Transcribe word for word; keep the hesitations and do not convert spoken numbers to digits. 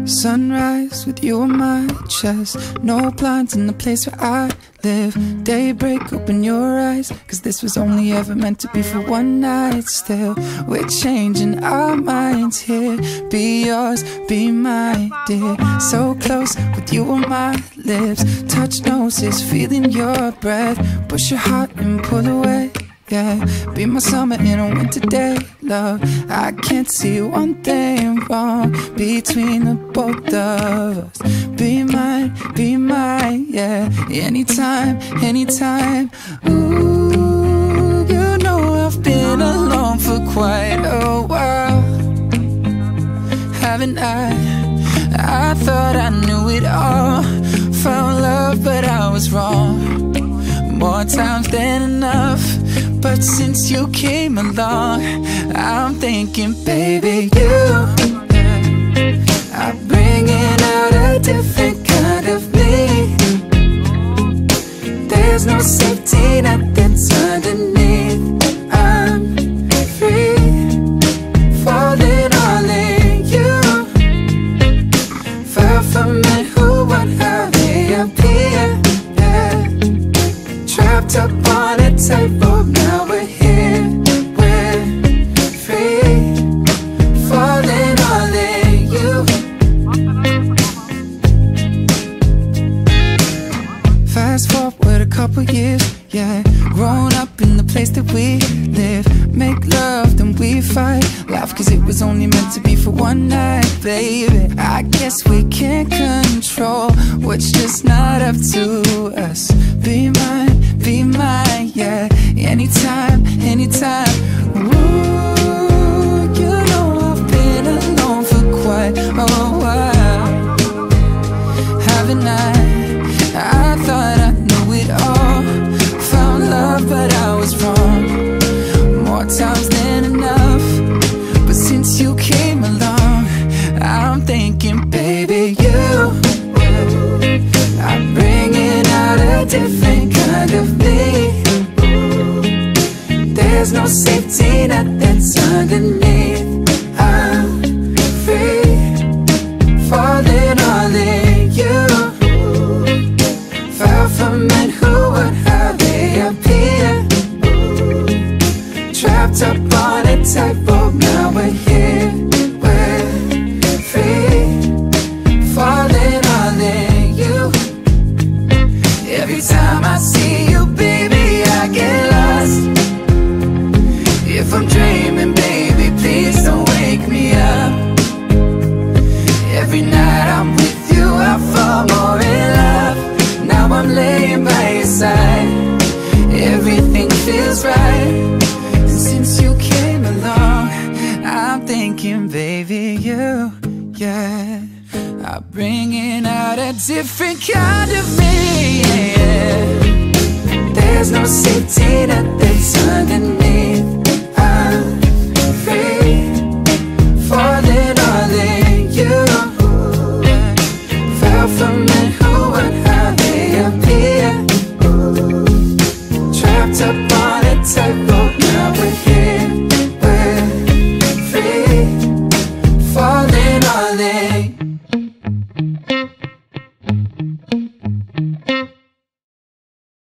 Sunrise with you on my chest. No blinds in the place where I live. Daybreak, open your eyes, cause this was only ever meant to be for one night. Still, we're changing our minds here. Be yours, be my dear. So close with you on my lips. Touch noses, feeling your breath. Push your heart and pull away. Yeah, be my summer in a winter day, love. I can't see one thing wrong between the both of us. Be mine, be mine, yeah. Anytime, anytime. Ooh, you know I've been alone for quite a while, haven't I? I thought I knew it all. Found love, but I was wrong. More times than enough. But since you came along, I'm thinking, baby, you are bringing out a different kind of me. There's no safety net that's underneath. I'm free, falling all in you. Far from it, who, what, how they appear. Yeah. Trapped up on a tightrope, now we're here, we're free, falling all in you. Fast forward a couple years, yeah. Grown up in the place that we live. Make love, then we fight. Laugh cause it was only meant to be for one night, baby. I guess we can't control what's just not up to us. Be mine, be mine, yeah. Anytime, anytime. Ooh, you know I've been alone for quite a while, haven't I? I thought I knew it all. Found love, but I was wrong. More times than enough. But since you came along, I'm thinking, baby, you are bringing out a different kind of me. There's no safety net that's underneath. I'm free, falling all in you. Far from it, who, what, how they appear. Trapped up on a tightrope, now we're here, we're free, falling all in you. Every time I see you, baby, I get lost. If I'm dreaming, baby, please don't wake me up. Every night I'm with you, I fall more in love. Now I'm laying by your side, everything feels right. Since you came along, I'm thinking, baby, you, yeah, are bringing out a different kind of me, yeah. There's no safety net that's underneath. I'm free, falling all in you. Fell from it, who, what, how they appear. Trapped up